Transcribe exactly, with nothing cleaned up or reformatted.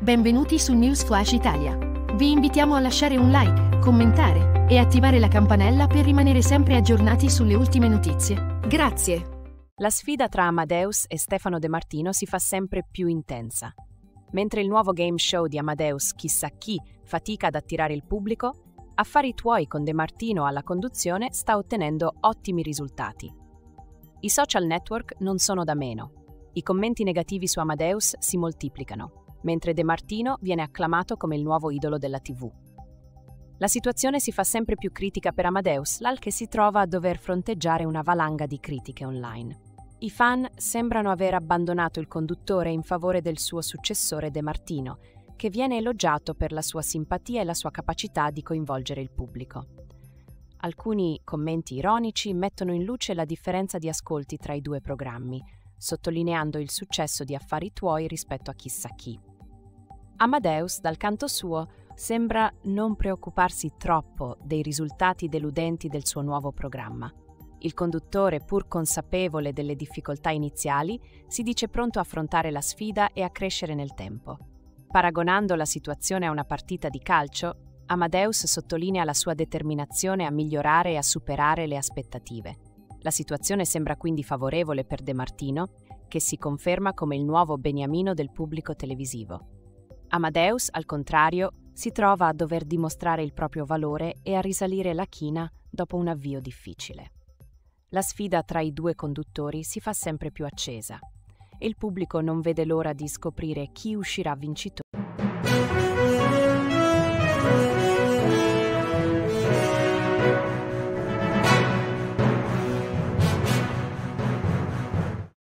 Benvenuti su News Flash Italia. Vi invitiamo a lasciare un like, commentare e attivare la campanella per rimanere sempre aggiornati sulle ultime notizie. Grazie! La sfida tra Amadeus e Stefano De Martino si fa sempre più intensa. Mentre il nuovo game show di Amadeus, Chissà chi, fatica ad attirare il pubblico, Affari tuoi con De Martino alla conduzione sta ottenendo ottimi risultati. I social network non sono da meno. I commenti negativi su Amadeus si moltiplicano, mentre De Martino viene acclamato come il nuovo idolo della tivù. La situazione si fa sempre più critica per Amadeus, l'al che si trova a dover fronteggiare una valanga di critiche online. I fan sembrano aver abbandonato il conduttore in favore del suo successore De Martino, che viene elogiato per la sua simpatia e la sua capacità di coinvolgere il pubblico. Alcuni commenti ironici mettono in luce la differenza di ascolti tra i due programmi, sottolineando il successo di Affari tuoi rispetto a Chissà chi. Amadeus, dal canto suo, sembra non preoccuparsi troppo dei risultati deludenti del suo nuovo programma. Il conduttore, pur consapevole delle difficoltà iniziali, si dice pronto a affrontare la sfida e a crescere nel tempo. Paragonando la situazione a una partita di calcio, Amadeus sottolinea la sua determinazione a migliorare e a superare le aspettative. La situazione sembra quindi favorevole per De Martino, che si conferma come il nuovo beniamino del pubblico televisivo. Amadeus, al contrario, si trova a dover dimostrare il proprio valore e a risalire la china dopo un avvio difficile. La sfida tra i due conduttori si fa sempre più accesa e il pubblico non vede l'ora di scoprire chi uscirà vincitore